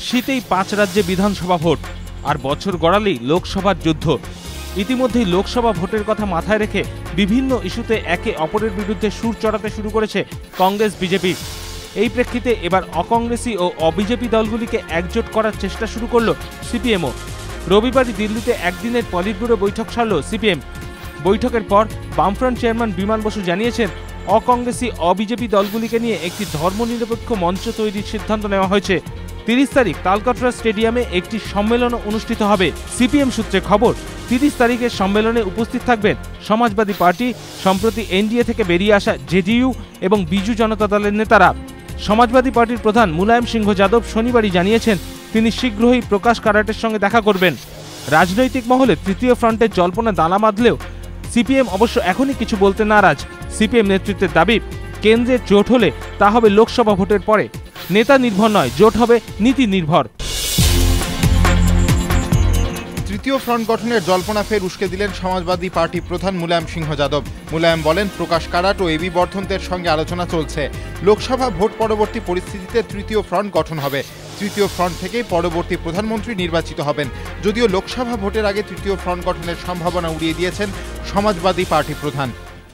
শীতেই 5 রাজ্যে বিধানসভা ভোট, আর বছর গড়ালেই লোকসভার যুদ্ধ। ইতিমধ্যেই লোকসভা ভোটের কথা মাথায় রেখে বিভিন্ন ইস্যুতে একে অপরের বিরুদ্ধে সুর চড়াতে শুরু করেছে কংগ্রেস বিজেপি। এই প্রেক্ষিতে এবার অকংগ্রেসি ও অবিজেপি দলগুলিকে একজোট করার চেষ্টা শুরু করল সিপিএমও। রবিবারই দিল্লিতে একদিনের পলিট ব্যুরো বৈঠক সারল সিপিএম। বৈঠকের পর বামফ্রন্ট চেয়ারম্যান বিমান বসু জানিয়েছেন, অকংগ্রেসি অবিজেপি দলগুলিকে নিয়ে একটি ধর্মনিরপেক্ষ মঞ্চ তৈরির সিদ্ধান্ত নেওয়া হয়েছে। 30 তারিখ তালকটরা স্টেডিয়ামে একটি সম্মেলন অনুষ্ঠিত হবে। সিপিএম সূত্রে খবর, 30 তারিখের সম্মেলনে উপস্থিত থাকবেন সমাজবাদী পার্টি, সম্প্রতি এনডিএ থেকে বেরিয়ে আসা জেডিইউ এবং বিজু জনতা দলের নেতারা। সমাজবাদী পার্টির প্রধান মুলায়ম সিংহ যাদব শনিবারই জানিয়েছেন, তিনি শীঘ্রই প্রকাশ কারাটের সঙ্গে দেখা করবেন। রাজনৈতিক মহলে তৃতীয় ফ্রন্টের জল্পনা দানা বাঁধলেও সিপিএম অবশ্য এখনই কিছু বলতে নারাজ। সিপিএম নেতৃত্বের দাবি, কেন্দ্রের জোট হলে তা হবে লোকসভা ভোটের পরে। নেতা নির্ভর নয়, জোট হবে নীতি নির্ভর। তৃতীয় ফ্রন্ট গঠনের জল্পনা ফের উস্কে দিলেন সমাজবাদী পার্টি প্রধান মুলায়ম সিংহ যাদব। মুলায়ম বলেন, প্রকাশ কারাট ও এবি বর্ধন্তের সঙ্গে আলোচনা চলছে। লোকসভা ভোট পরবর্তী পরিস্থিতিতে তৃতীয় ফ্রন্ট গঠন হবে। তৃতীয় ফ্রন্ট থেকেই পরবর্তী প্রধানমন্ত্রী নির্বাচিত হবেন। যদিও লোকসভা ভোটের আগে তৃতীয় ফ্রন্ট গঠনের সম্ভাবনা উড়িয়ে দিয়েছেন সমাজবাদী পার্টি প্রধান।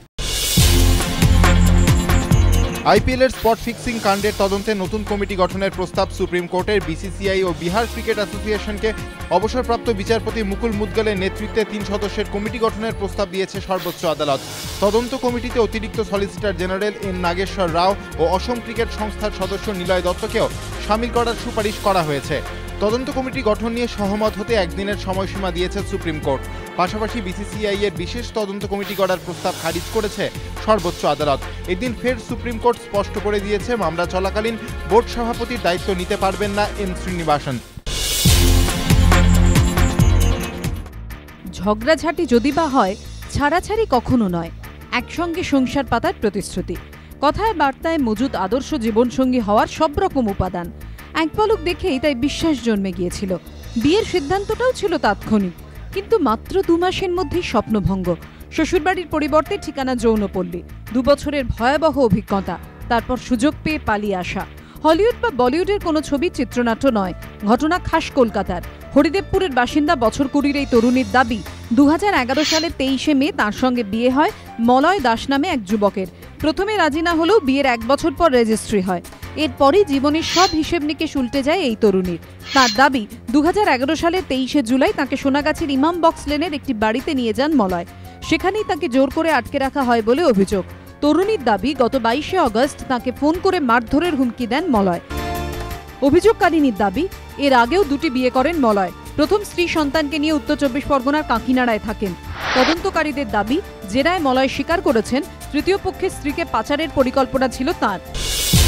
আইপিএলের স্পট ফিক্সিং কাণ্ডের তদন্তে নতুন কমিটি গঠনের প্রস্তাব সুপ্রিম কোর্টের। বিসিসিআই ও বিহার ক্রিকেট অ্যাসোসিয়েশনকে অবসরপ্রাপ্ত বিচারপতি মুকুল মুদগলের নেতৃত্বে 3 সদস্যের কমিটি গঠনের প্রস্তাব দিয়েছে সর্বোচ্চ আদালত। তদন্ত কমিটিতে অতিরিক্ত solicitor general N Nageswara Rao ও অসম ক্রিকেট সংস্থার সদস্য নিলয় দত্তকেও সামিল করার সুপারিশ করা হয়েছে। তদন্ত কমিটি গঠন নিয়ে সহমত হতে একদিনের সময়সীমা দিয়েছে সুপ্রিম কোর্ট। পাশাপাশি বিসিসিআই এর বিশেষ তদন্ত কমিটি গড়ার প্রস্তাব খারিজ করেছে সর্বোচ্চ আদালত। এদিন ফের সুপ্রিম কোর্ট স্পষ্ট করে দিয়েছে, মামলা চলাকালীন বোর্ড সভাপতির দায়িত্ব নিতে পারবেন না এন শ্রীনিবাসন। ঝগড়াঝাটি যদি বা হয়, ছাড়াছাড়ি কখনো নয়। একসঙ্গে সংসার পাতার প্রতিশ্রুতি, কথায় বার্তায় মজুদ আদর্শ জীবনসঙ্গী হওয়ার সব রকম উপাদান। এক পলক দেখেই তাই বিশ্বাস জন্মে গিয়েছিল। বিয়ের সিদ্ধান্তটাও ছিল তাৎক্ষণিক, কিন্তু মাত্র 2 মাসের মধ্যেই স্বপ্নভঙ্গ। শ্বশুরবাড়ির পরিবর্তে ঠিকানা যৌনপল্লী। 2 বছরের ভয়াবহ অভিজ্ঞতা, তারপর সুযোগ পেয়ে পালিয়ে আসা। হলিউড বা বলিউডের কোনো ছবির চিত্রনাট্য নয়, ঘটনা খাস কলকাতার। হরিদেবপুরের বাসিন্দা বছর 20 এই তরুণীর দাবি, 2011 সালের 23শে মে তাঁর সঙ্গে বিয়ে হয় মলয় দাস নামে এক যুবকের। প্রথমে রাজি না হলেও বিয়ের 1 বছর পর রেজিস্ট্রি হয়। এরপরই জীবনের সব হিসেব নিকেশ উল্টে যায় এই তরুণীর। তার দাবি, 2011 সালের 23শে জুলাই তাঁকে সোনাগাছির ইমাম বক্স লেনের একটি বাড়িতে নিয়ে যান মলয়। সেখানেই তাঁকে জোর করে আটকে রাখা হয় বলে অভিযোগ। তরুণীর দাবি, গত 22শে অগস্ট তাঁকে ফোন করে মারধরের হুমকি দেন মলয়। অভিযোগকারিনীর দাবি, এর আগেও 2টি বিয়ে করেন মলয়। প্রথম স্ত্রী সন্তানকে নিয়ে উত্তর 24 পরগনার কাঁকিনাড়ায় থাকেন। তদন্তকারীদের দাবি, জেরায় মলয় স্বীকার করেছেন তৃতীয় পক্ষের স্ত্রীকে পাচারের পরিকল্পনা ছিল তাঁর।